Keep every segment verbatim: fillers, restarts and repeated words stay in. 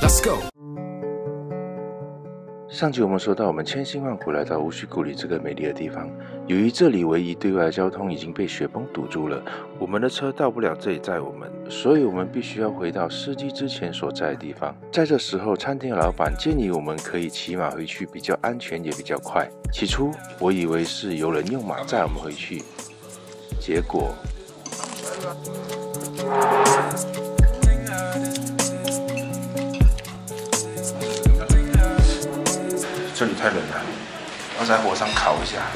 Let's go。 上集我们说到，我们千辛万苦来到乌须古里这个美丽的地方，由于这里唯一对外的交通已经被雪崩堵住了，我们的车到不了这里载我们，所以我们必须要回到司机之前所在的地方。在这时候，餐厅的老板建议我们可以骑马回去，比较安全也比较快。起初我以为是有人用马载我们回去，结果这里太冷了，要在火上烤一下。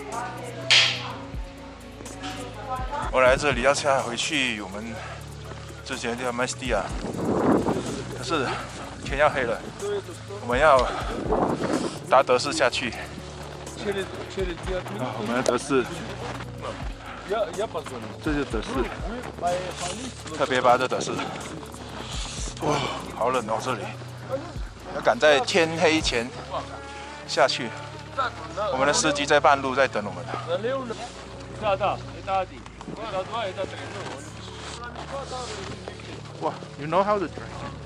我来这里要下回去我们之前的地方 M S D 啊，可是天要黑了，我们要搭德士下去。啊，我们的德士，这就是德士，特别巴的德士。哇，好冷哦，这里要赶在天黑前下去，我们的司机在半路在等我们。哇 ，You know how to drive？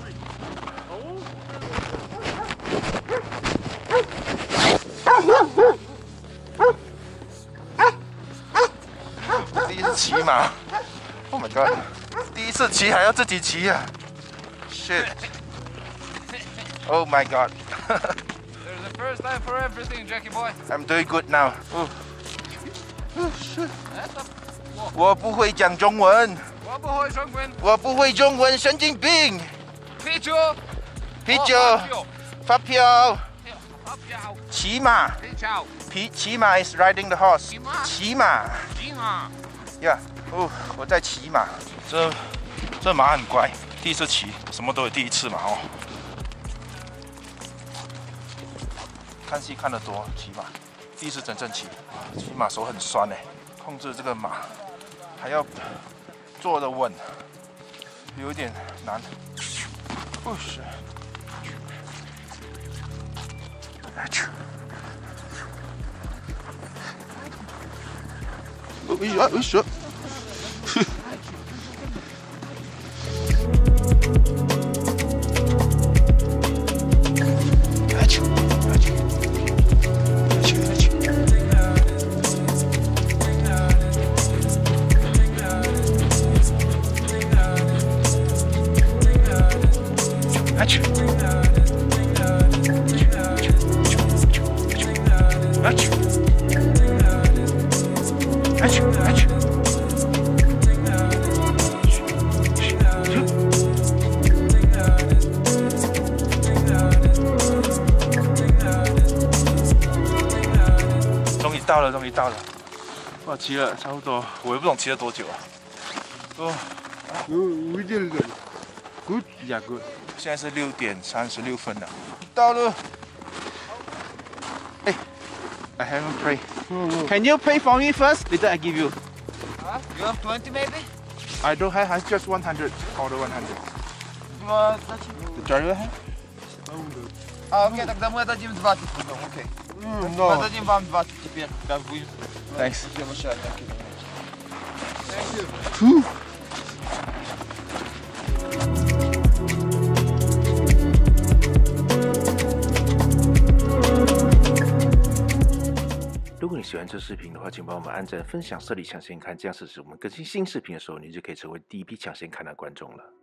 第一次骑马 ，Oh my god！ 第一次骑还要自己骑啊 ！Shit！Oh my god！ First time for everything, Jackie boy. I'm doing good now. Oh. Oh, shit. 我不会讲中文。 我不会中文。 我不会中文，神经病。 啤酒。 啤酒。发票。 发票。 骑马。 啤酒。 骑骑马 is riding the horse. 骑马。 骑马。 骑马。 呀，哦，我在骑马。这这马很乖，第一次骑，什么都有第一次嘛哦。看戏看得多，骑马第一次真正骑，骑马手很酸哎，控制这个马还要坐得稳，有一点难。不是，哎去，我我我说。终于到了，终于到了！哇，骑了差不多，我也不懂骑了多久啊。哦 We did good. Good? Yeah, good. 现在是六点三十六分了，到了。哎 ，I haven't prayed. Can you pray for me first? Later I give you. Huh? You have twenty maybe? I don't have. I just one hundred. Order one hundred. Uh, The driver have? а, окей, тогда мы дадим двадцать потом, окей. Mm, Мы no. дадим вам двадцать теперь, как будет. Thanks. Whew. 如果你喜欢这视频的话，请帮我们按赞、分享、设立抢先看，这样是使我们更新新视频的时候，你就可以成为第一批抢先看的观众了。